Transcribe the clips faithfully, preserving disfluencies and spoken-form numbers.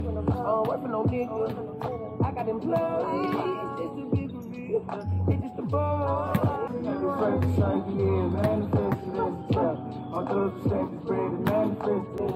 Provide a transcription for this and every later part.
Uh, work for no nigga. I got them plugs. It's too big for me. It's just a bug. Manifest, shiny, yeah, manifested as a trap. On those perspectives, bread and manifested.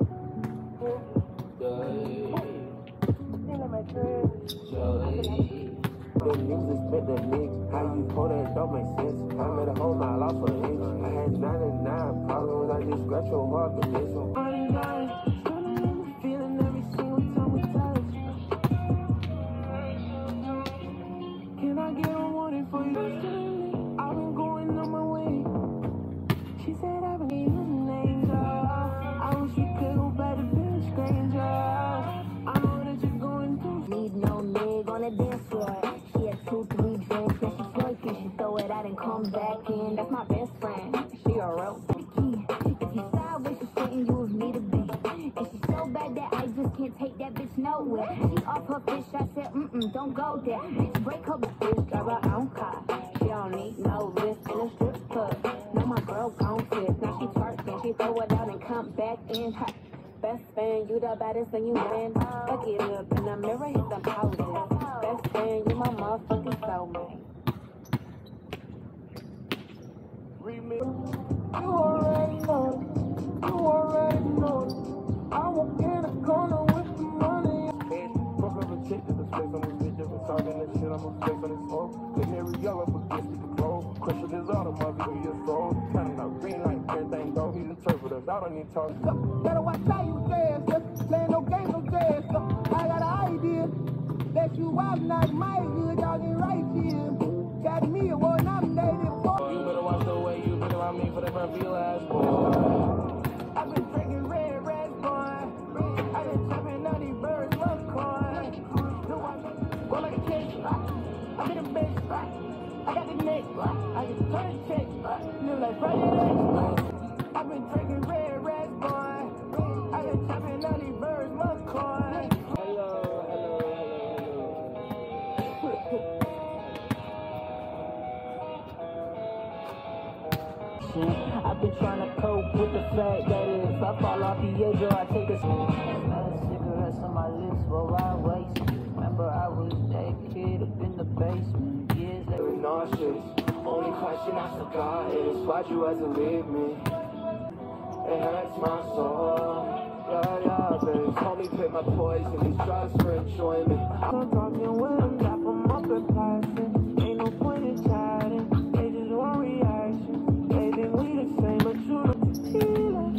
The niggas expect that nigga. How you pull that don't make sense. I made a whole mile off an inch. I had ninety-nine problems. I just scratch your heart with this one. Feeling every single time we touch. Can I get on one for you? I've been going on my way. She said I've been even an angel. I wish we could go back to being a stranger. I know that you're going through. Need no nigga on the dance floor. She had two, three drinks, then she twerking. She throw it out and come back in. That's my best friend. She a real key. If you sideways, she's saying you was me to be. And she's so bad that I just can't take that bitch nowhere. She off her fish, I said, mm-mm, don't go there. Bitch, break her bitch, drive her own car. She don't need no lift in a strip club. No, my girl gon' fit. Now she twerking, she throw it out and come back in. Her best friend, you the baddest and you win. Fuck it up in the mirror, hit them poses. Best friend, you my motherfucking soulmate. You already know, you already know. I walk in the corner with the money. Fuck up a chick, there's a space on this bitch. If it's talking this shit, I'm gonna space on this hoe. Canary yellow, forget to control. Question is all the mother of your soul. Counting out green like everything, don't he's interpreters. I don't need talk. Better watch how you dance, just playing no games, no dance. I got an idea that you out not my good, y'all get right here. Got me a one nominated for. You better watch the way you been around me for the front of your last boy. I've been drinking red, red, boy. I've been chopping on these birds, love coin. Go like a cake. I'm in a bitch. I got the neck. I just turn the check. Look like Friday. I've been drinking red, red, boy. I've been chopping on these birds, love coin. Hello, hello, hello, hello. I've been trying to cope with the fact that if I fall off the edge or I take a cigarettes on my lips while I waste. Remember I was that kid up in the basement years later. Nauseous. Only question I forgot is why'd you ever leave me? It hurts my soul. Yeah, yeah, babe. Told me pick my poison. These drugs for enjoyment. I'm talking with them, drop them up and passing. Ain't no point in chatting. They just want reaction. They think we the same, but you don't feel it.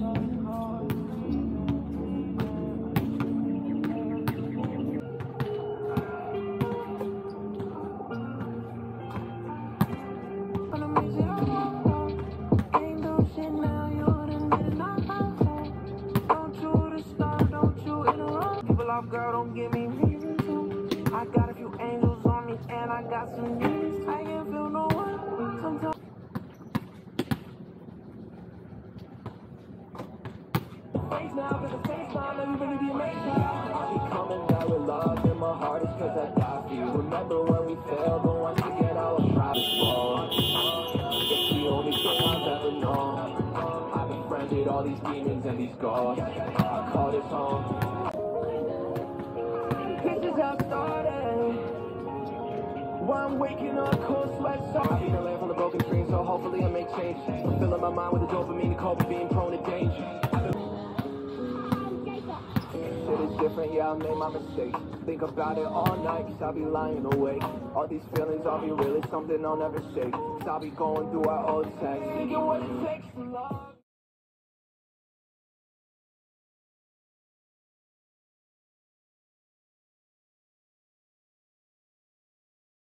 Ain't no shit now, you done did enough. Don't you to stop, don't you interrupt. People off, girl, don't give me reason to. I got a few angels on me and I got some demons. I can't feel no one. Sometimes face now, cause the face now, let me really be amazing. I be coming down with love in my heart, it's cause I die for you. Remember when we failed, but once again I was proud to fall. It's the only thing I've ever known. I befriended all these demons and these gods. I call this home. This is how it started. While I'm waking up, cold sweat, I've sorry. been a land full of broken dreams, so hopefully I make change. Fulfilling my mind with the dopamine, the cope, being prone to danger. Shit is different, yeah, I made my mistakes. Think about it all night, cause I'll be lying awake. All these feelings, I'll be real, it's something I'll never say. Cause I'll be going through our old texts. Thinking what it takes to love.